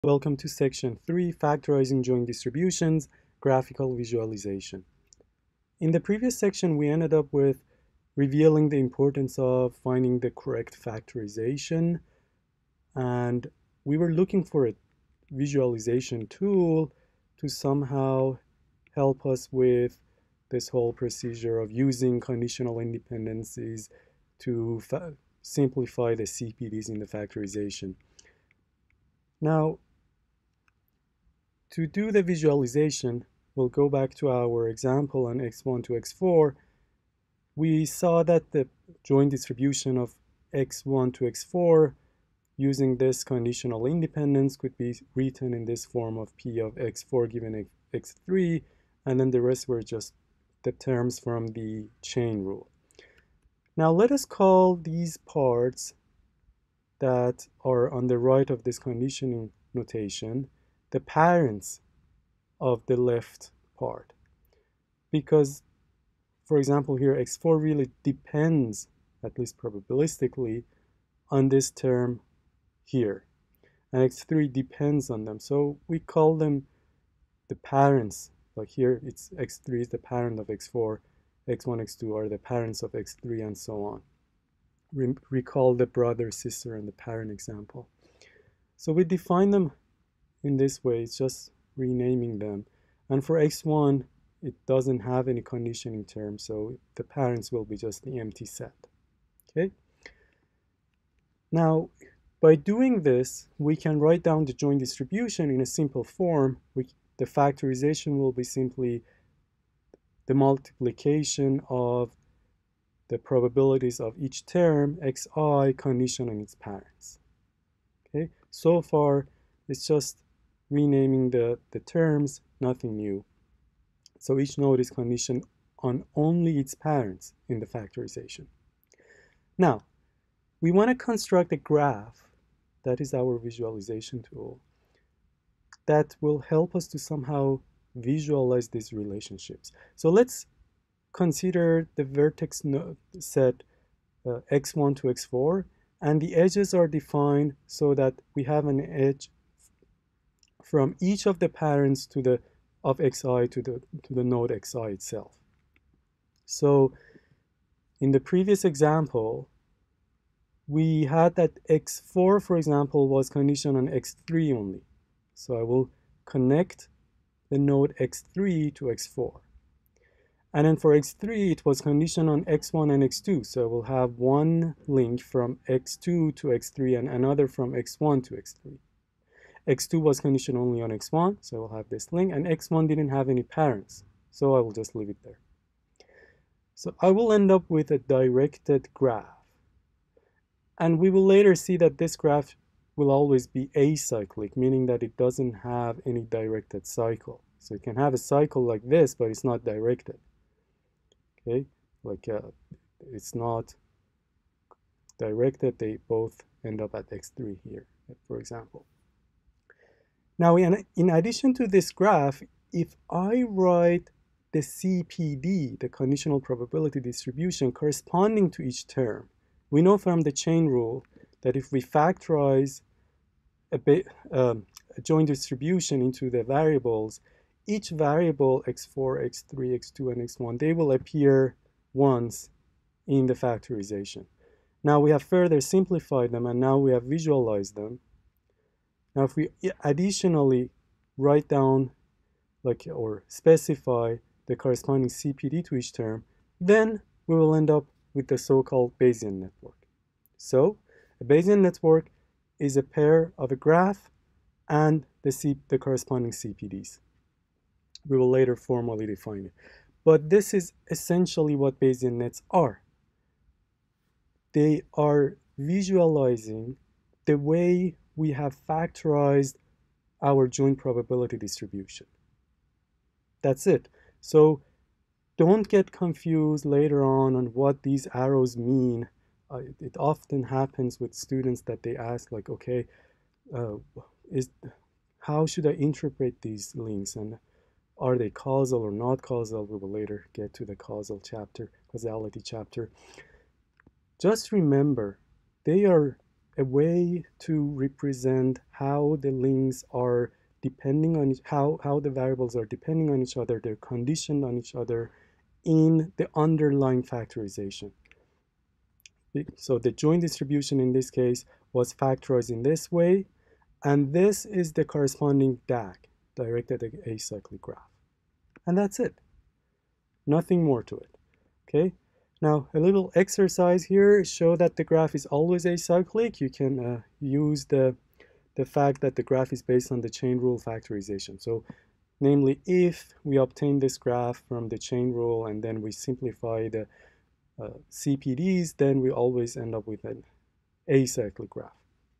Welcome to section 3, Factorizing Joint Distributions, Graphical Visualization. In the previous section, we ended up with revealing the importance of finding the correct factorization, and we were looking for a visualization tool to somehow help us with this whole procedure of using conditional independencies to simplify the CPDs in the factorization. Now, to do the visualization, we'll go back to our example on x1 to x4. We saw that the joint distribution of x1 to x4 using this conditional independence could be written in this form of p of x4 given x3, and then the rest were just the terms from the chain rule. Now let us call these parts that are on the right of this conditioning notation the parents of the left part, because for example here x4 really depends, at least probabilistically, on this term here, and x3 depends on them, so we call them the parents. Like here it's x3 is the parent of x4, x1 x2 are the parents of x3, and so on. Recall the brother sister and the parent example. So we define them in this way. It's just renaming them, and for x1 it doesn't have any conditioning term, so the parents will be just the empty set. Okay, now by doing this we can write down the joint distribution in a simple form. The factorization will be simply the multiplication of the probabilities of each term xi conditioned on its parents. Okay, so far it's just renaming the terms, nothing new. So each node is conditioned on only its parents in the factorization. Now, we want to construct a graph, that is our visualization tool, that will help us to somehow visualize these relationships. So let's consider the vertex set x1 to x4, and the edges are defined so that we have an edge from each of the parents to the of xi to the node xi itself. So in the previous example, we had that x4, for example, was conditioned on x3 only. So I will connect the node x3 to x4. And then for x3, it was conditioned on x1 and x2. So I will have one link from x2 to x3 and another from x1 to x3. x2 was conditioned only on x1, so I will have this link, and x1 didn't have any parents, so I will just leave it there. So I will end up with a directed graph. And we will later see that this graph will always be acyclic, meaning that it doesn't have any directed cycle. So it can have a cycle like this, but it's not directed. Okay, like it's not directed, they both end up at x3 here, for example. Now, in addition to this graph, if I write the CPD, the conditional probability distribution corresponding to each term, we know from the chain rule that if we factorize a joint distribution into the variables, each variable x4, x3, x2, and x1, they will appear once in the factorization. Now we have further simplified them, and now we have visualized them. Now if we additionally write down or specify the corresponding CPD to each term, then we will end up with the so-called Bayesian network. So a Bayesian network is a pair of a graph and the corresponding CPDs. We will later formally define it. But this is essentially what Bayesian nets are. They are visualizing the way we have factorized our joint probability distribution. That's it. So don't get confused later on what these arrows mean. It often happens with students that they ask like, okay, how should I interpret these links, and are they causal or not causal? We will later get to the causality chapter. Just remember, they are a way to represent how the links are depending on how the variables are depending on each other, they're conditioned on each other in the underlying factorization. So the joint distribution in this case was factorized in this way, and this is the corresponding DAG, directed acyclic graph. And that's it. Nothing more to it. Okay? Now, a little exercise here, show that the graph is always acyclic. You can use the fact that the graph is based on the chain rule factorization. So, namely, if we obtain this graph from the chain rule and then we simplify the CPDs, then we always end up with an acyclic graph.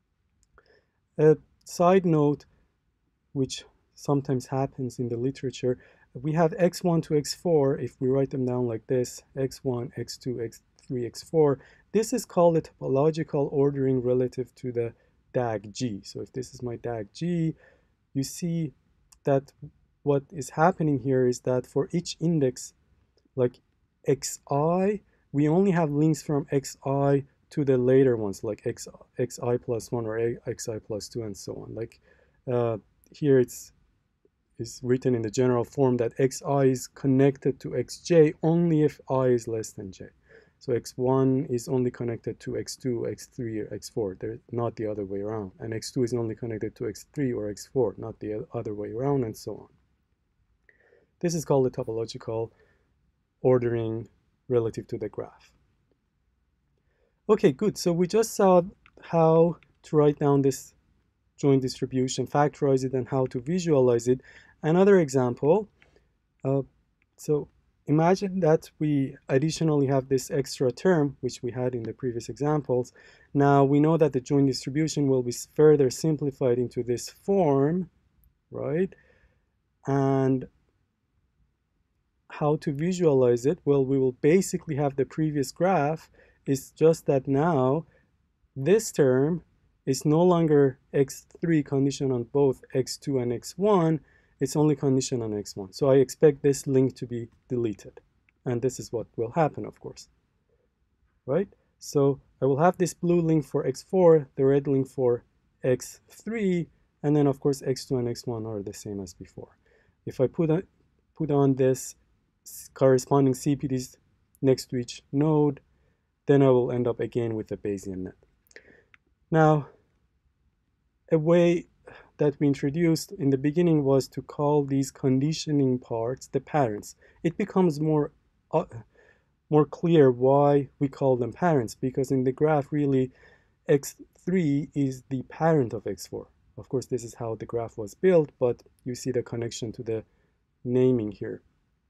A side note, which sometimes happens in the literature, we have x1 to x4. If we write them down like this, x1, x2, x3, x4, this is called the topological ordering relative to the DAG G. So if this is my DAG G, you see that what is happening here is that for each index, like xi, we only have links from xi to the later ones, like xi plus 1 or xi plus 2 and so on. Like here it's written in the general form that xi is connected to xj only if I is less than j. So x1 is only connected to x2, x3, or x4. They're not the other way around. And x2 is only connected to x3 or x4, not the other way around, and so on. This is called the topological ordering relative to the graph. Okay, good. So we just saw how to write down this joint distribution, factorize it, and how to visualize it. Another example, so imagine that we additionally have this extra term, which we had in the previous examples. Now we know that the joint distribution will be further simplified into this form, right? And how to visualize it? Well, we will basically have the previous graph. It's just that now this term is no longer x3 conditioned on both x2 and x1. It's only conditioned on x1. So I expect this link to be deleted. And this is what will happen, of course. Right? So I will have this blue link for x4, the red link for x3, and then of course x2 and x1 are the same as before. If I put on this corresponding CPDs next to each node, then I will end up again with a Bayesian net. Now, a way that we introduced in the beginning was to call these conditioning parts the parents. It becomes more clear why we call them parents, because in the graph really x3 is the parent of x4. Of course, this is how the graph was built, but you see the connection to the naming here.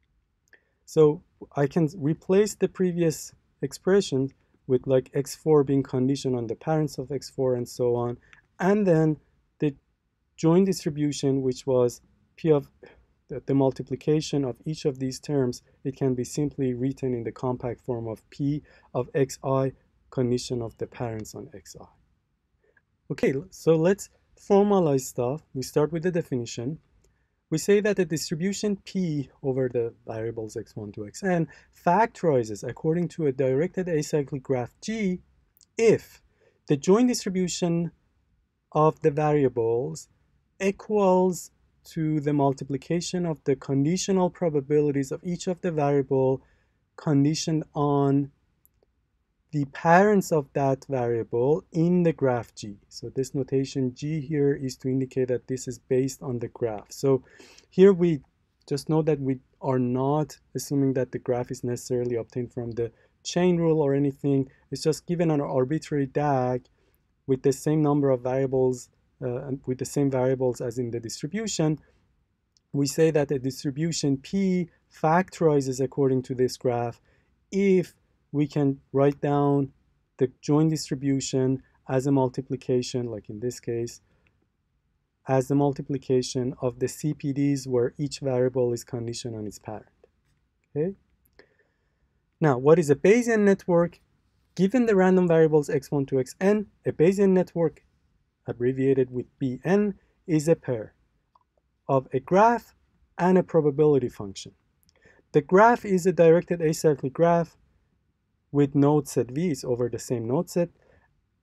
So I can replace the previous expression with like x4 being conditioned on the parents of x4 and so on, and then the joint distribution, which was p of the multiplication of each of these terms, it can be simply written in the compact form of p of xi condition of the parents on xi. Okay, so let's formalize stuff. We start with the definition. We say that the distribution p over the variables x1 to xn factorizes according to a directed acyclic graph G if the joint distribution of the variables equals to the multiplication of the conditional probabilities of each of the variable conditioned on the parents of that variable in the graph G. So this notation G here is to indicate that this is based on the graph. So here we just know that we are not assuming that the graph is necessarily obtained from the chain rule or anything. It's just given an arbitrary DAG with the same number of variables and with the same variables as in the distribution. We say that the distribution P factorizes according to this graph if we can write down the joint distribution as a multiplication, like in this case, as the multiplication of the CPDs where each variable is conditioned on its parent. Okay. Now, what is a Bayesian network? Given the random variables x1 to xn, a Bayesian network, abbreviated with Bn, is a pair of a graph and a probability function. The graph is a directed acyclic graph with node set v's over the same node set,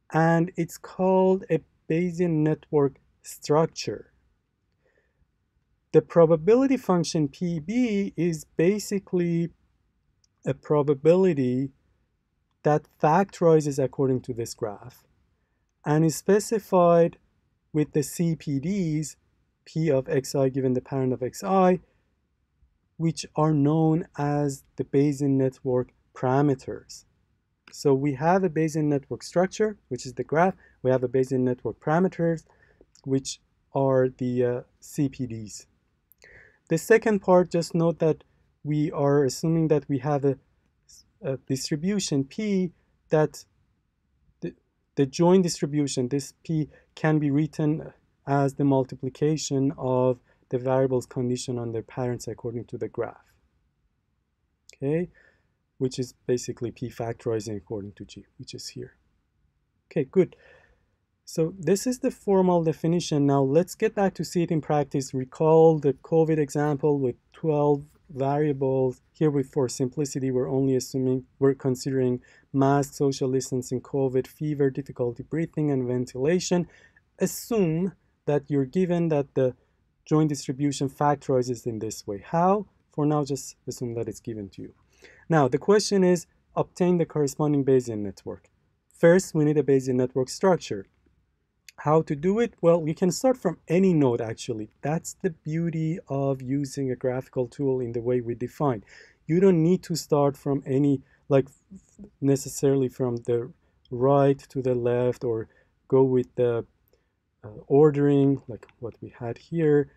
and it's called a Bayesian network structure. The probability function PB is basically a probability that factorizes according to this graph and is specified with the CPDs, P of xi given the parent of xi, which are known as the Bayesian network parameters. So we have a Bayesian network structure, which is the graph. We have a Bayesian network parameters, which are the CPDs. The second part, just note that we are assuming that we have a distribution P that the joint distribution, this P, can be written as the multiplication of the variables conditioned on their parents according to the graph. Okay, which is basically P factorizing according to G, which is here. Okay, good. So this is the formal definition. Now let's get back to see it in practice. Recall the COVID example with 12 variables. Here, for simplicity, we're considering mask, social distancing, COVID, fever, difficulty breathing, and ventilation. Assume that you're given that the joint distribution factorizes in this way. How? For now, just assume that it's given to you. Now, the question is, obtain the corresponding Bayesian network. First, we need a Bayesian network structure. How to do it? Well, we can start from any node, actually. That's the beauty of using a graphical tool in the way we define. You don't need to start from any, like necessarily from the right to the left, or go with the ordering, like what we had here,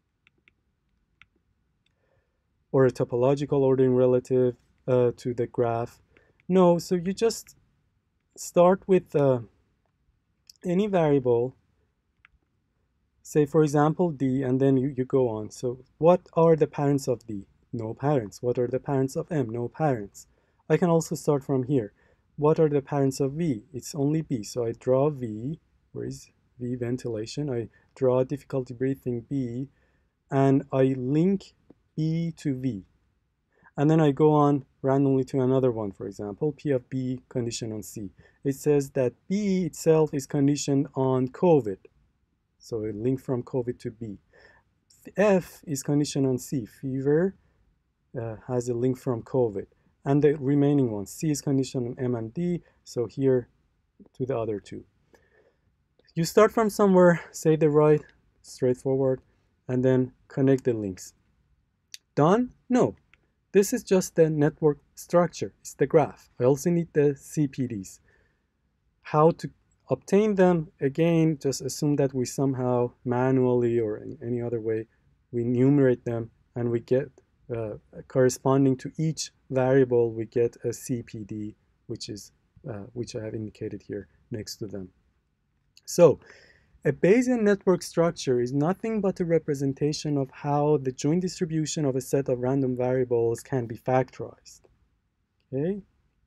or a topological ordering relative to the graph. No, so you just start with any variable, say for example D, and then you go on. So what are the parents of D? No parents. What are the parents of M? No parents. I can also start from here. What are the parents of V? It's only B. So I draw V. Where is V? Ventilation. I draw difficulty breathing B, and I link B to V. And then I go on randomly to another one, for example, P of B conditioned on C. It says that B itself is conditioned on COVID. So a link from COVID to B. F is conditioned on C. Fever has a link from COVID. And the remaining ones, C is conditioned on M and D. So here to the other two. You start from somewhere, say the right, straightforward, and then connect the links. Done? No. This is just the network structure. It's the graph. I also need the CPDs. How to obtain them? Again, just assume that we somehow manually or in any other way, we enumerate them, and we get corresponding to each variable, we get a CPD, which I have indicated here next to them. So a Bayesian network structure is nothing but a representation of how the joint distribution of a set of random variables can be factorized. Okay?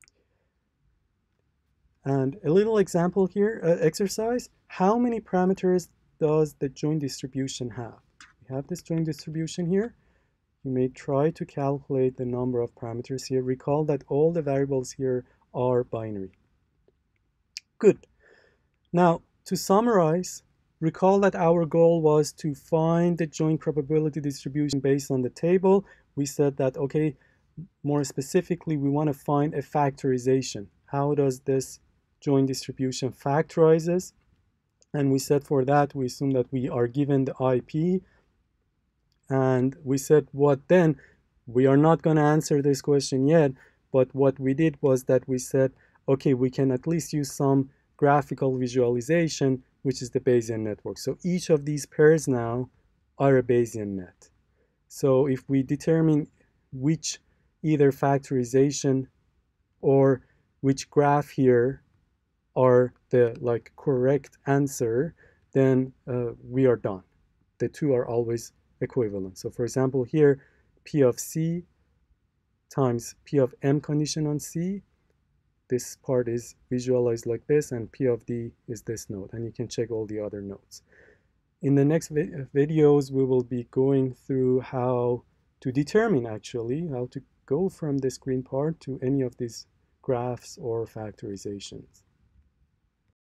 And a little example here, exercise. How many parameters does the joint distribution have? We have this joint distribution here. You may try to calculate the number of parameters here. Recall that all the variables here are binary. Good. Now, to summarize, recall that our goal was to find the joint probability distribution based on the table. We said that, okay, more specifically, we want to find a factorization. How does this joint distribution factorizes? And we said for that, we assume that we are given the IP. And we said, what then? We are not going to answer this question yet, but what we did was that we said, okay, we can at least use some graphical visualization, which is the Bayesian network. So each of these pairs now are a Bayesian net. So if we determine which either factorization or which graph here are the correct answer, then we are done. The two are always equivalent. So for example here, P of C times P of M condition on C, this part is visualized like this, and P of D is this node, and you can check all the other nodes. In the next videos, we will be going through how to determine actually, how to go from this green part to any of these graphs or factorizations.